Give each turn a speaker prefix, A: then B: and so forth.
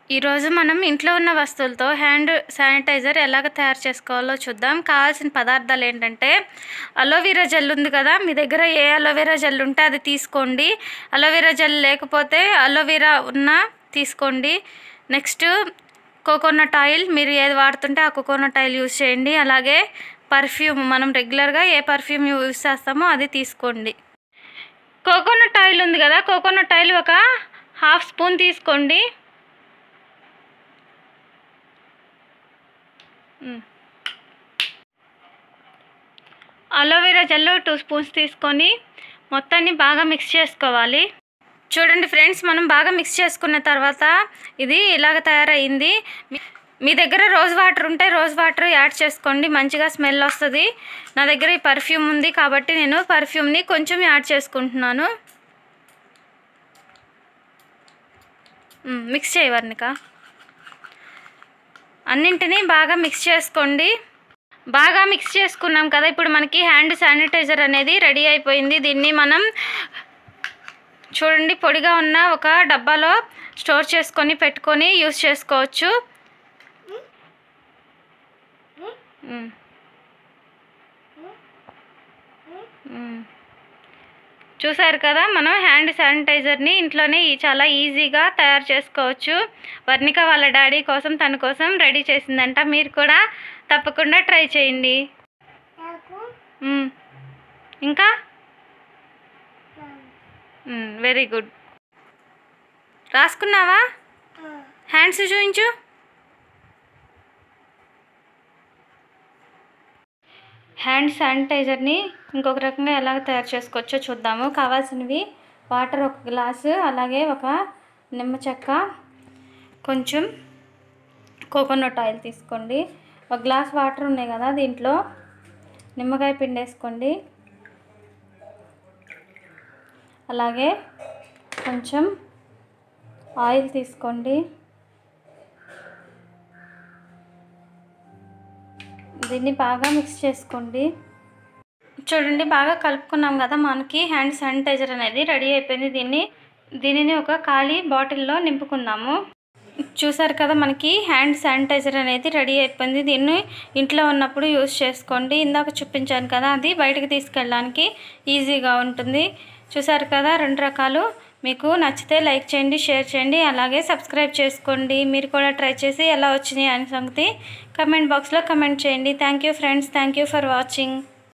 A: ఈరోజు మనం ఇంట్లో ఉన్న వస్తువులతో హ్యాండ్ శానిటైజర్ ఎలాగ తయారు చేసుకోవాలో చూద్దాం. కావాల్సిన పదార్థాలు ఏంటంటే అలోవెరా జెల్ ఉంది కదా, మీ దగ్గర ఏ అలోవెరా జెల్ ఉంటే అది తీసుకోండి. అలోవెరా జెల్ లేకపోతే అలోవెరా ఉన్నా తీసుకోండి. నెక్స్ట్ కోకోనట్ ఆయిల్, మీరు ఏది వాడుతుంటే ఆ కోకోనట్ ఆయిల్ యూజ్ చేయండి. అలాగే పర్ఫ్యూమ్, మనం రెగ్యులర్గా ఏ పర్ఫ్యూమ్ యూజ్ చేస్తామో అది తీసుకోండి. కోకోనట్ ఆయిల్ ఉంది కదా, కోకోనట్ ఆయిల్ ఒక 1/2 స్పూన్ తీసుకోండి. అలోవెరా జెల్ 2 స్పూన్స్ తీసుకొని మొత్తాన్ని బాగా మిక్స్ చేసుకోవాలి. చూడండి ఫ్రెండ్స్, మనం బాగా మిక్స్ చేసుకున్న తర్వాత ఇది ఇలాగ తయారయ్యింది. మీ దగ్గర రోజ్ వాటర్ ఉంటే రోజ్ వాటర్ యాడ్ చేసుకోండి, మంచిగా స్మెల్ వస్తుంది. నా దగ్గర ఈ పర్ఫ్యూమ్ ఉంది కాబట్టి నేను పర్ఫ్యూమ్ని కొంచెం యాడ్ చేసుకుంటున్నాను. మిక్స్ చేయి వర్ణిక. అన్నింటినీ బాగా మిక్స్ చేసుకోండి. బాగా మిక్స్ చేసుకున్నాం కదా, ఇప్పుడు మనకి హ్యాండ్ శానిటైజర్ అనేది రెడీ అయిపోయింది. దీన్ని మనం చూడండి పొడిగా ఉన్న ఒక డబ్బాలో స్టోర్ చేసుకొని పెట్టుకొని యూస్ చేసుకోవచ్చు. చూసారు కదా, మనం హ్యాండ్ శానిటైజర్ని ఇంట్లోనే చాలా ఈజీగా తయారు చేసుకోవచ్చు. వర్ణిక వాళ్ళ డాడీ కోసం, తన కోసం రెడీ చేసిందంట. మీరు కూడా తప్పకుండా ట్రై చేయండి. ఇంకా వెరీ గుడ్. రాసుకున్నావా? హ్యాండ్స్ చూపించు. హ్యాండ్ శానిటైజర్ని ఇంకొక రకంగా ఎలా తయారు చేసుకోవచ్చో చూద్దాము. కావాల్సినవి వాటర్ 1 గ్లాసు, అలాగే ఒక నిమ్మ చెక్క, కొంచెం కోకోనట్ ఆయిల్ తీసుకోండి. 1 గ్లాస్ వాటర్ ఉన్నాయి కదా, దీంట్లో నిమ్మకాయ పిండి వేసుకోండి. అలాగే కొంచెం ఆయిల్ తీసుకోండి. దీన్ని బాగా మిక్స్ చేసుకోండి. చూడండి బాగా కలుపుకున్నాం కదా, మనకి హ్యాండ్ శానిటైజర్ అనేది రెడీ అయిపోయింది. దీనిని ఒక ఖాళీ బాటిల్లో నింపుకుందాము. చూసారు కదా, మనకి హ్యాండ్ శానిటైజర్ అనేది రెడీ అయిపోయింది. దీన్ని ఇంట్లో ఉన్నప్పుడు యూజ్ చేసుకోండి. ఇందాక చూపించాను కదా, అది బయటకు తీసుకెళ్ళడానికి ఈజీగా ఉంటుంది. చూసారు కదా, 2 రకాలు. మీకు నచ్చితే లైక్ చేయండి, షేర్ చేయండి, అలాగే సబ్స్క్రైబ్ చేసుకోండి. మీరు కూడా ట్రై చేసి ఎలా వచ్చినాయి అనే సంగతి కమెంట్ బాక్స్లో కమెంట్ చేయండి. Thank you friends, thank you for watching.